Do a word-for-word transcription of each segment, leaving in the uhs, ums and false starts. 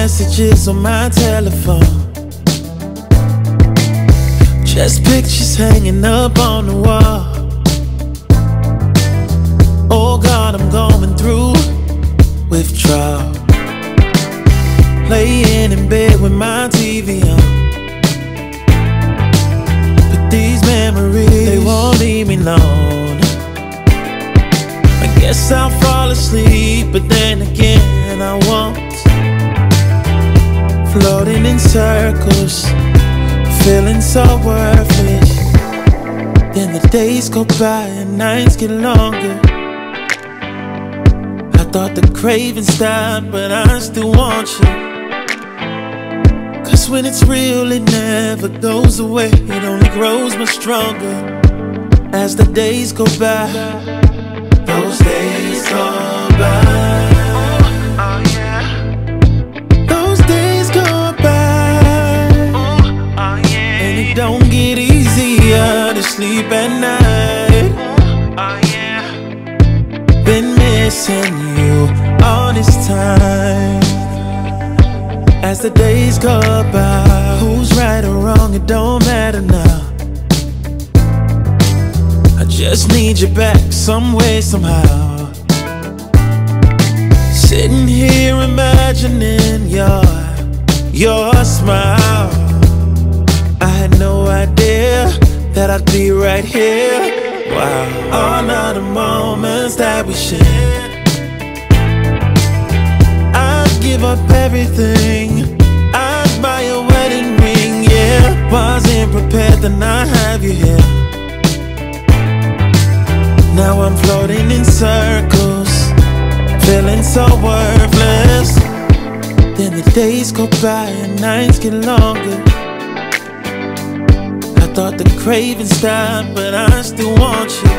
messages on my telephone, just pictures hanging up on the wall. Oh God, I'm going through withdrawal, laying in bed with my T V on. But these memories, they won't leave me alone. I guess I'll fall asleep, but then again I won't. Floating in circles, feeling so worthless. Then the days go by and nights get longer. I thought the craving stopped, but I still want you. Cause when it's real, it never goes away. It only grows much stronger as the days go by. Those days go by. Don't get easier to sleep at night. Oh yeah. Been missing you all this time. As the days go by, who's right or wrong, it don't matter now. I just need you back some way, somehow. Sitting here imagining your, your smile. I had no idea that I'd be right here. Wow, all of the moments that we shared, I'd give up everything, I'd buy a wedding ring, yeah. Wasn't prepared to not have you here. Now I'm floating in circles, feeling so worthless. Then the days go by and nights get longer. I thought the craving stopped, but I still want you.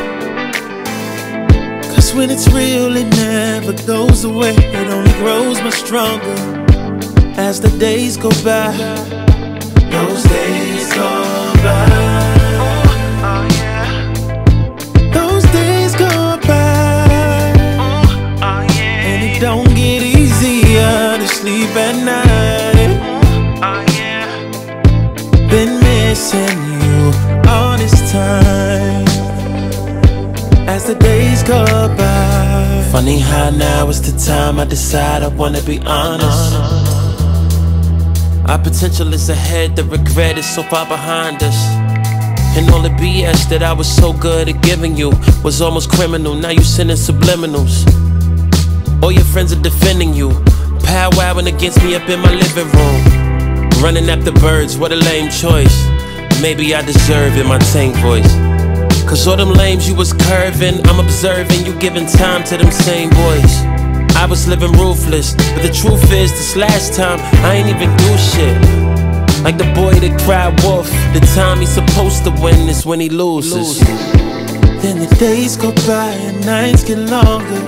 Cause when it's real, it never goes away. It only grows much stronger as the days go by. Those days go by. Oh yeah. Those days go by. Oh yeah. And it don't get easier to sleep at night. Oh yeah. Been missing you all this time as the days go by. Funny how now is the time I decide I wanna be honest. Our potential is ahead, the regret is so far behind us. And all the B S that I was so good at giving you was almost criminal. Now you sending subliminals. All your friends are defending you, powwowing against me up in my living room. Running after birds, what a lame choice. Maybe I deserve in my tank voice. Cause all them lames you was curving, I'm observing you giving time to them same boys. I was living ruthless, but the truth is this last time I ain't even do shit. Like the boy that cried wolf, the time he's supposed to win is when he loses. Then the days go by and nights get longer.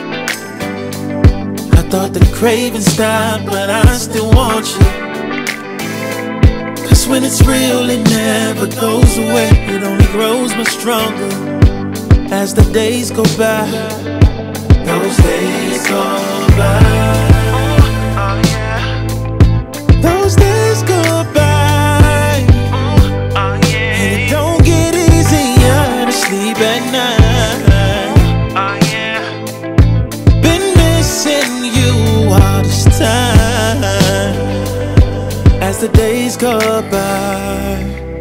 I thought the craving stopped, but I still want you. Cause when it's real, it never goes away. It only grows much stronger as the days go by. Those days go by. Oh yeah. Those days go by. Oh yeah. And it don't get easier to sleep at night. Oh yeah. Been missing you all this time as the days go by.